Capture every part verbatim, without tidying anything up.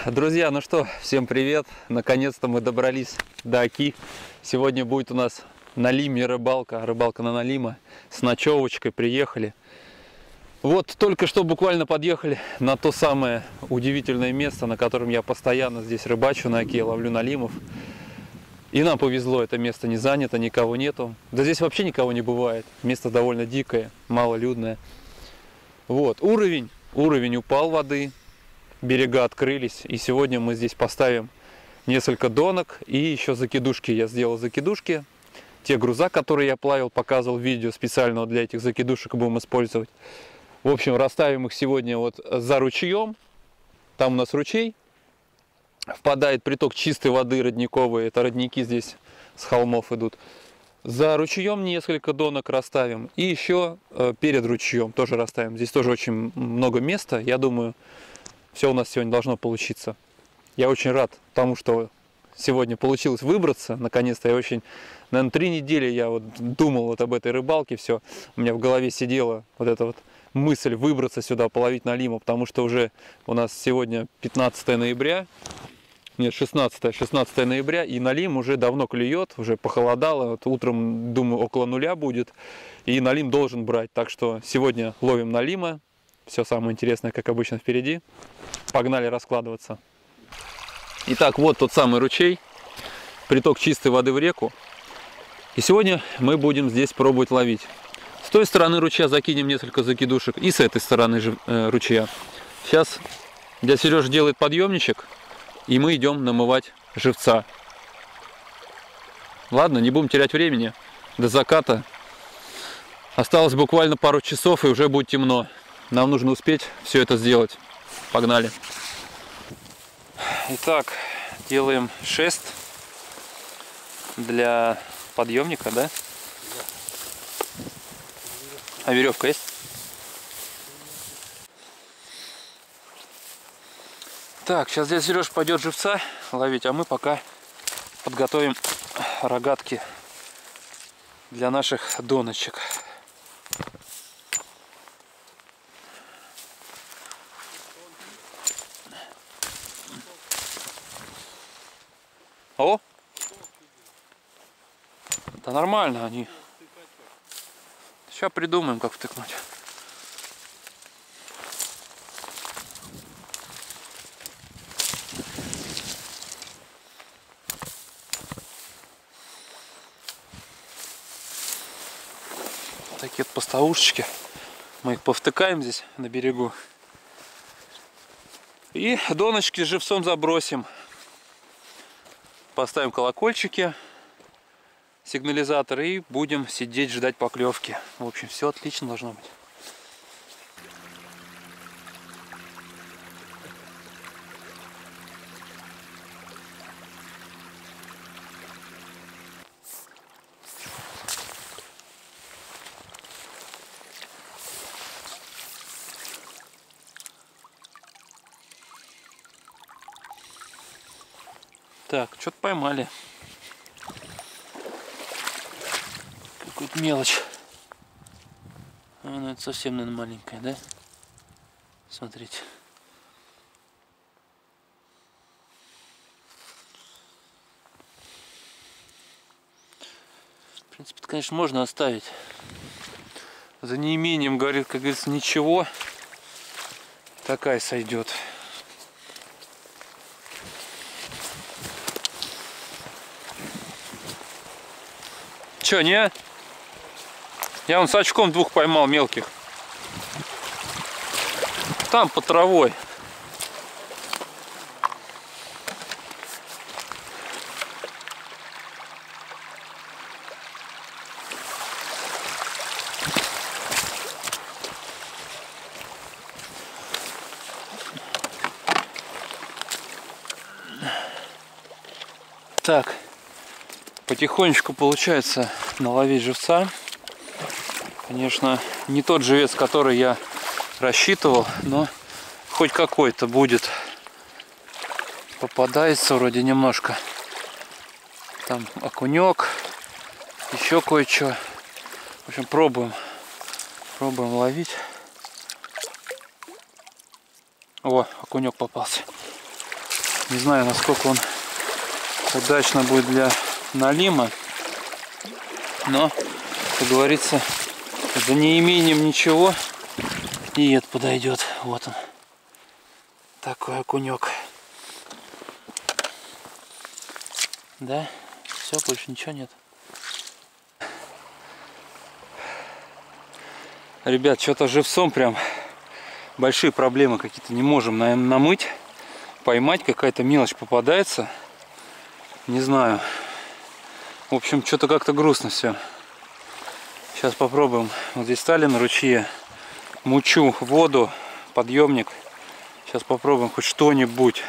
Друзья, ну что, всем привет! Наконец-то мы добрались до Оки. Сегодня будет у нас на Лиме рыбалка, рыбалка на Налима. С ночевочкой приехали. Вот только что буквально подъехали на то самое удивительное место, на котором я постоянно здесь рыбачу на Оке, ловлю налимов. И нам повезло, это место не занято, никого нету. Да здесь вообще никого не бывает. Место довольно дикое, малолюдное. Вот, уровень, уровень упал воды. Берега открылись, и сегодня мы здесь поставим несколько донок и еще закидушки. Я сделал закидушки, те груза, которые я плавил, показывал видео специально для этих закидушек, будем использовать. В общем, расставим их сегодня вот за ручьем. Там у нас ручей, впадает приток чистой воды родниковой, это родники здесь с холмов идут. За ручьем несколько донок расставим, и еще перед ручьем тоже расставим. Здесь тоже очень много места, я думаю, все у нас сегодня должно получиться. Я очень рад тому, что сегодня получилось выбраться. Наконец-то я очень, наверное, три недели я вот думал вот об этой рыбалке. Все, у меня в голове сидела вот эта вот мысль выбраться сюда, половить налима, потому что уже у нас сегодня пятнадцатое ноября. Нет, шестнадцатое, шестнадцатое ноября, и налим уже давно клюет, уже похолодало. Вот утром, думаю, около нуля будет, и налим должен брать. Так что сегодня ловим налима. Все самое интересное, как обычно, впереди. Погнали раскладываться. Итак, вот тот самый ручей. Приток чистой воды в реку. И сегодня мы будем здесь пробовать ловить. С той стороны ручья закинем несколько закидушек. И с этой стороны же, э, ручья. Сейчас дядя Сережа делает подъемничек. И мы идем намывать живца. Ладно, не будем терять времени. До заката осталось буквально пару часов, и уже будет темно. Нам нужно успеть все это сделать. Погнали. Итак, делаем шест для подъемника, да? А веревка есть? Так, сейчас здесь Сереж пойдет живца ловить, а мы пока подготовим рогатки для наших доночек. О! Да нормально они. Сейчас придумаем, как втыкнуть. Такие вот поставушечки. Мы их повтыкаем здесь на берегу. И доночки с живцом забросим. Поставим колокольчики, сигнализаторы, и будем сидеть ждать поклевки. В общем, все отлично должно быть. Так, что-то поймали. Какую-то мелочь. А, ну это совсем, наверное, маленькая, да? Смотрите. В принципе, конечно, можно оставить. За неимением, говорит, как говорится, ничего. Такая сойдет. Че, не? Я вон с очком двух поймал мелких. Там под травой. Так. Потихонечку получается наловить живца. Конечно, не тот живец, который я рассчитывал, но хоть какой-то будет. Попадается вроде немножко. Там окунек, еще кое-что. В общем, пробуем. Пробуем ловить. О, окунек попался. Не знаю, насколько он удачно будет для налима, но, как говорится, за неимением ничего и это подойдет. Вот он, такой окунек. Да, все, больше ничего нет. Ребят, что-то живцом прям большие проблемы какие-то, не можем, наверное, намыть, поймать, какая-то мелочь попадается, не знаю. В общем, что-то как-то грустно все. Сейчас попробуем. Вот здесь стали на ручье, мучу воду, подъемник. Сейчас попробуем хоть что-нибудь.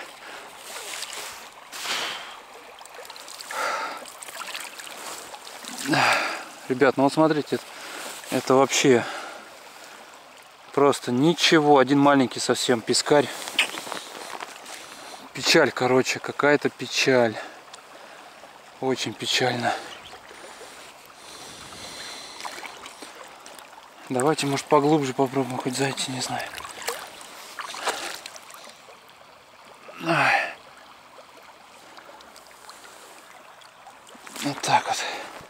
Ребят, ну вот смотрите, это вообще просто ничего. Один маленький совсем пескарь. Печаль, короче, какая-то печаль. Очень печально. Давайте, может, поглубже попробуем хоть зайти, не знаю. Ай. Вот так вот.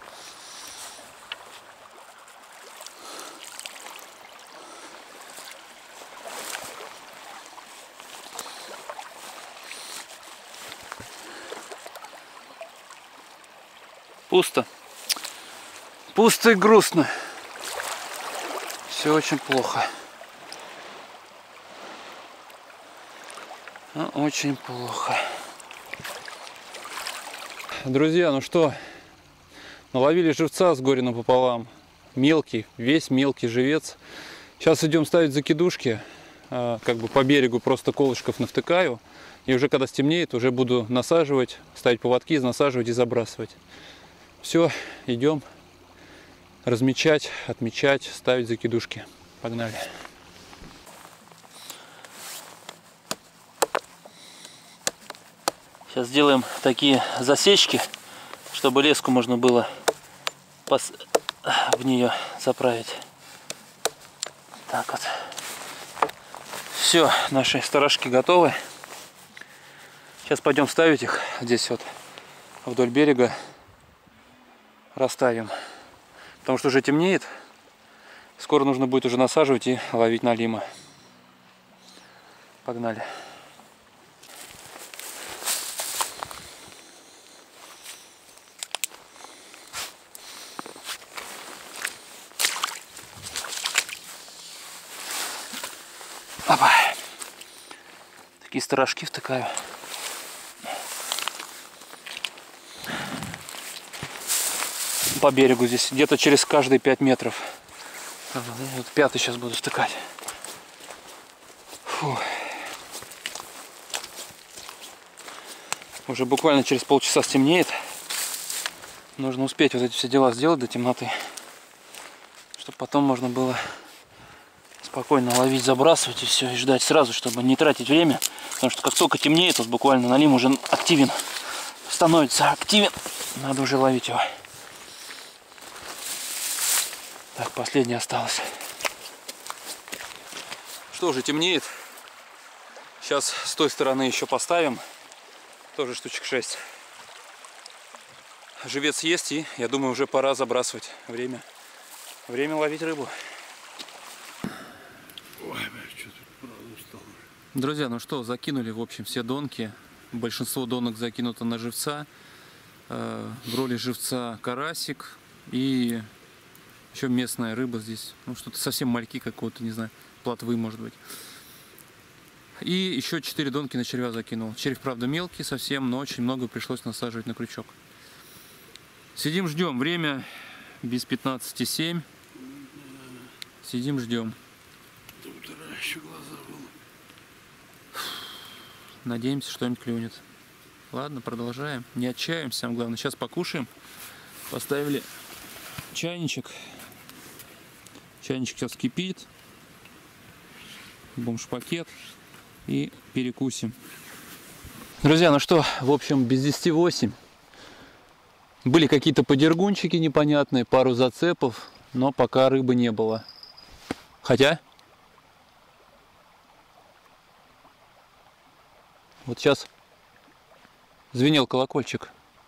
Пусто. Пусто и грустно. Все очень плохо. Ну, очень плохо. Друзья, ну что, наловили живца с горя напополам. Мелкий, весь мелкий живец. Сейчас идем ставить закидушки. Как бы по берегу просто колышков навтыкаю. И уже когда стемнеет, уже буду насаживать, ставить поводки, насаживать и забрасывать. Все, идем размечать, отмечать, ставить закидушки. Погнали. Сейчас сделаем такие засечки, чтобы леску можно было пос... в нее заправить. Так вот. Все, наши сторожки готовы. Сейчас пойдем ставить их здесь вот вдоль берега. Расставим. Потому что уже темнеет. Скоро нужно будет уже насаживать и ловить налима. Погнали. Опа. Такие сторожки втыкаю. По берегу здесь где-то через каждые пять метров. Вот пятый сейчас буду втыкать. Фу. Уже буквально через полчаса стемнеет. Нужно успеть вот эти все дела сделать до темноты, чтобы потом можно было спокойно ловить, забрасывать и все, и ждать сразу, чтобы не тратить время. Потому что как только темнеет, вот буквально налим уже активен, становится активен. Надо уже ловить его. Так, последний осталось. Что, уже темнеет. Сейчас с той стороны еще поставим. Тоже штучек шесть. Живец есть, и я думаю, уже пора забрасывать. Время. Время ловить рыбу. Ой, что тут правда устал. Друзья, ну что, закинули, в общем, все донки. Большинство донок закинуто на живца. В роли живца карасик и еще местная рыба здесь. Ну, что-то совсем мальки какого-то, не знаю, плотвы, может быть. И еще четыре донки на червя закинул. Червь, правда, мелкий совсем, но очень много пришлось насаживать на крючок. Сидим, ждем. Время без пятнадцати семь. Сидим, ждем. Надеемся, что-нибудь клюнет. Ладно, продолжаем. Не отчаиваемся, самое главное. Сейчас покушаем. Поставили чайничек. Чайничек сейчас кипит. Бомж-пакет. И перекусим. Друзья, ну что, в общем, без десяти восемь. Были какие-то подергунчики непонятные, пару зацепов, но пока рыбы не было. Хотя... Вот сейчас Звенел колокольчик.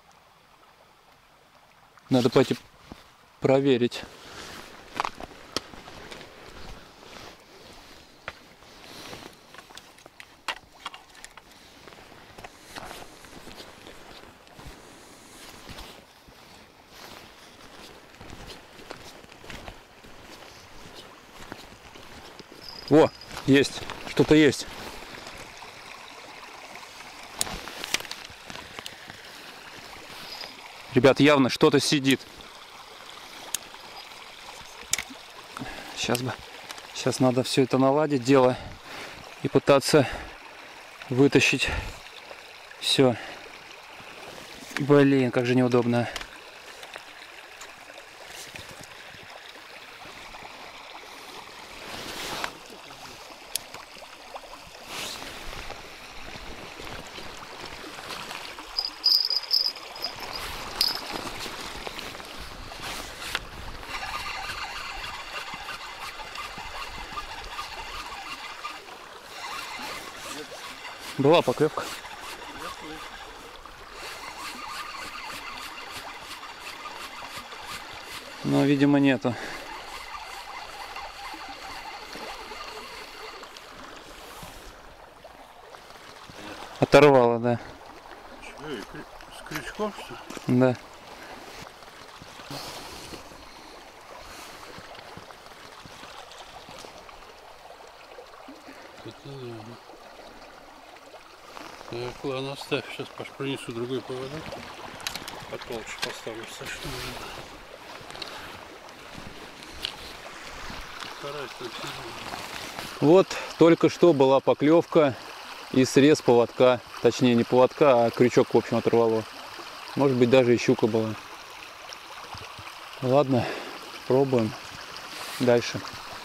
Надо пойти проверить. О, есть, что-то есть. Ребят, явно что-то сидит. Сейчас бы, сейчас надо все это наладить дело и пытаться вытащить все. Блин, как же неудобно. Была поклевка. Но, видимо, нету. Оторвало, да. С крючком, что ли? Да. Так, ладно, оставь. Сейчас, Паш, принесу другой поводок. Потолще поставлю, что Вот только что была поклевка и срез поводка. Точнее, не поводка, а крючок, в общем, оторвало. Может быть, даже и щука была. Ладно, пробуем дальше.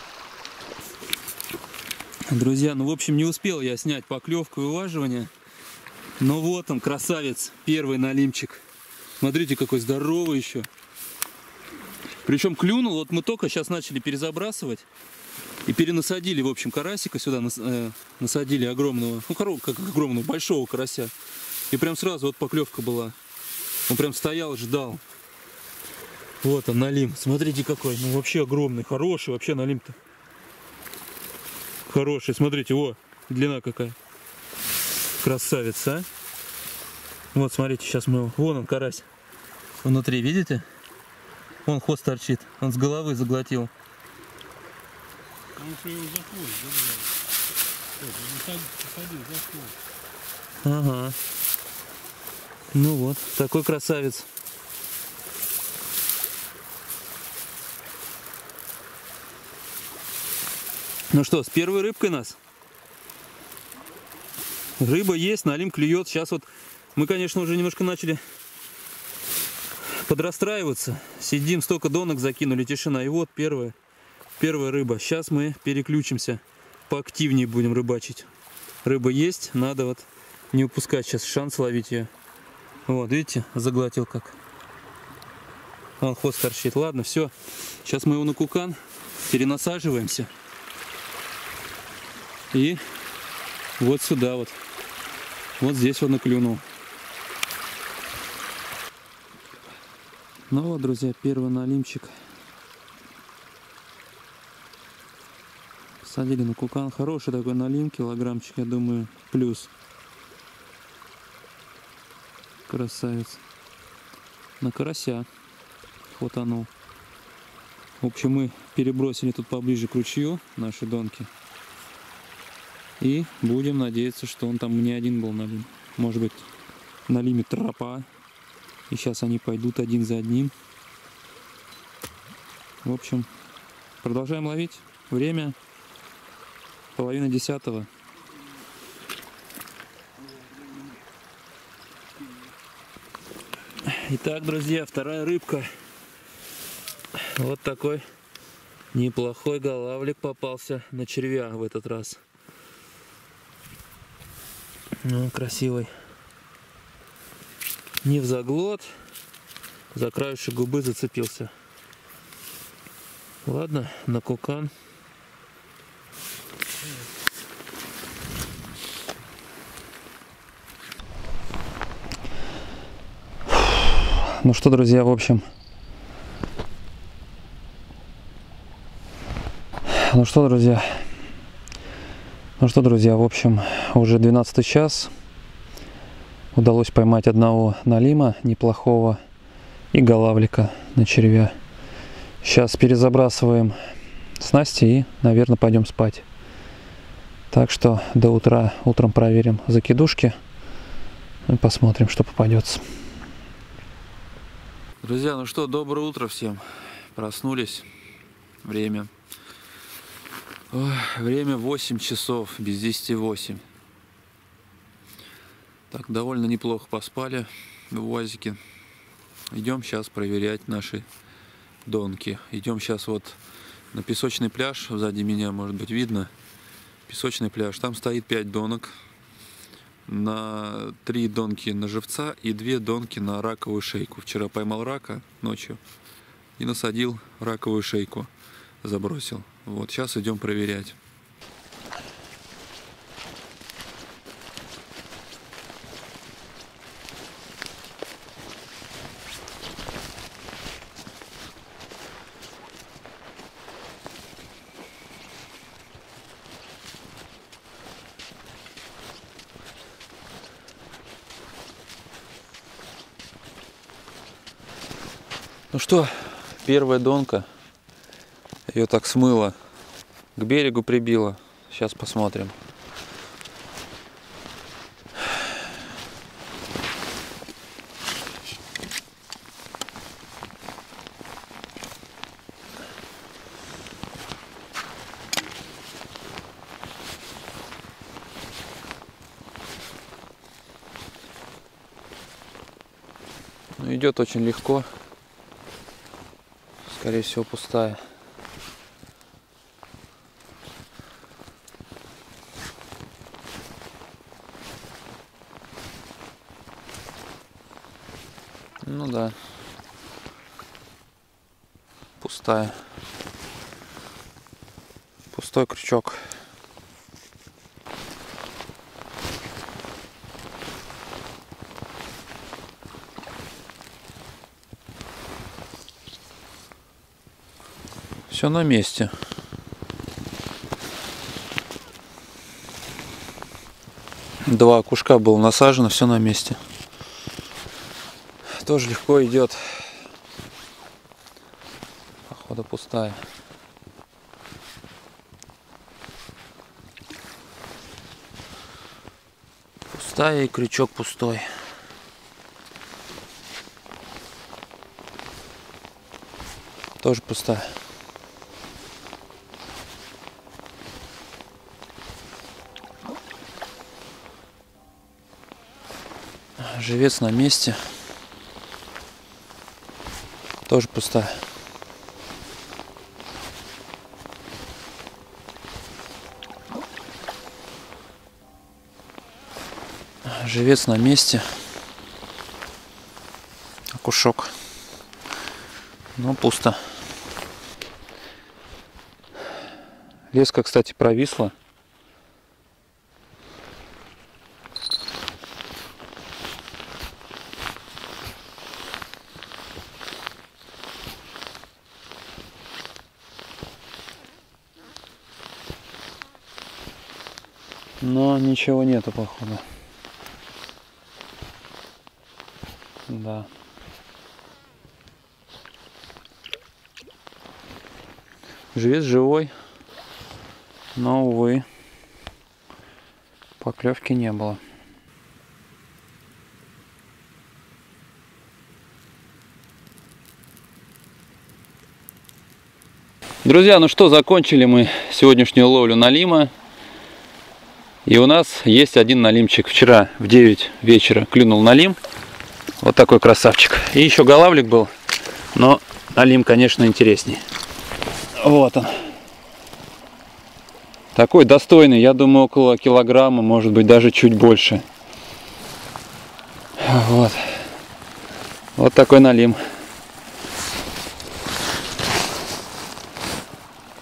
Друзья, ну в общем не успел я снять поклевку и улаживание. Но вот он, красавец, первый налимчик. Смотрите, какой здоровый еще. Причем клюнул, вот мы только сейчас начали перезабрасывать. И перенасадили, в общем, карасика сюда, нас, э, насадили огромного, ну, корову, как огромного, большого карася. И прям сразу вот поклевка была. Он прям стоял, ждал. Вот он, налим. Смотрите какой, ну вообще огромный, хороший вообще налим-то. Хороший, смотрите, о, длина какая. Красавец, а? Вот, смотрите, сейчас мы его... Вон он, карась. Внутри, видите? Вон хвост торчит. Он с головы заглотил. Он его за хвост, да? Ага. Ну вот, такой красавец. Ну что, с первой рыбкой нас? Рыба есть, налим клюет. Сейчас вот мы, конечно, уже немножко начали подрастраиваться. Сидим, столько донок закинули, тишина. И вот первая, первая рыба. Сейчас мы переключимся, поактивнее будем рыбачить. Рыба есть, надо вот не упускать сейчас шанс ловить ее. Вот, видите, заглотил как. Вон хвост торчит. Ладно, все. Сейчас мы его на кукан перенасаживаемся. И вот сюда вот. Вот здесь вот наклюнул. Ну вот, друзья, первый налимчик. Посадили на кукан. Хороший такой налим, килограммчик, я думаю, плюс. Красавец. На карася хватанул. В общем, мы перебросили тут поближе к ручью наши донки. И будем надеяться, что он там не один был налим. Может быть, налимет тропа. И сейчас они пойдут один за одним. В общем, продолжаем ловить. Время половина десятого. Итак, друзья, вторая рыбка. Вот такой неплохой голавлик попался на червя в этот раз. Ну, красивый. Не в заглот, за краешек губы зацепился. Ладно, на кукан. Ну что, друзья, в общем... Ну что, друзья... Ну что, друзья, в общем, уже двенадцатый час. Удалось поймать одного налима неплохого и голавлика на червя. Сейчас перезабрасываем снасти и, наверное, пойдем спать. Так что до утра, утром проверим закидушки и посмотрим, что попадется. Друзья, ну что, доброе утро всем. Проснулись. Время. Ой, время восемь часов, без десяти восемь. Так, довольно неплохо поспали в УАЗике. Идем сейчас проверять наши донки. Идем сейчас вот на песочный пляж. Сзади меня, может быть, видно. Песочный пляж. Там стоит пять донок. На три донки на живца и две донки на раковую шейку. Вчера поймал рака ночью и насадил раковую шейку. Забросил. Вот, сейчас идем проверять. Ну что, первая донка. Ее так смыло, к берегу прибило. Сейчас посмотрим. Ну, идет очень легко. Скорее всего, пустая. Ну да, пустая, пустой крючок. Все на месте. Два окушка было насажено, все на месте. Тоже легко идет. Походу пустая. Пустая и крючок пустой. Тоже пустая. Живец на месте. Тоже пустая. Живец на месте. Окушок. Но пусто. Леска, кстати, провисла. Но ничего нету, походу. Да. Живец живой, но, увы, поклевки не было. Друзья, ну что, закончили мы сегодняшнюю ловлю налима. И у нас есть один налимчик. Вчера в девять вечера клюнул налим. Вот такой красавчик. И еще голавлик был. Но налим, конечно, интереснее. Вот он. Такой достойный. Я думаю, около килограмма. Может быть, даже чуть больше. Вот. Вот такой налим.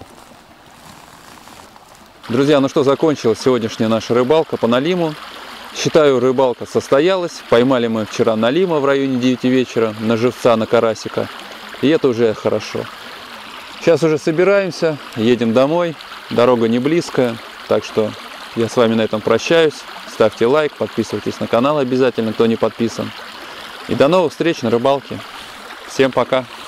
Друзья, ну что, закончилась сегодняшняя наша рыбалка по налиму. Считаю, рыбалка состоялась. Поймали мы вчера налима в районе девяти вечера на живца, на карасика. И это уже хорошо. Сейчас уже собираемся, едем домой. Дорога не близкая, так что я с вами на этом прощаюсь. Ставьте лайк, подписывайтесь на канал обязательно, кто не подписан. И до новых встреч на рыбалке. Всем пока!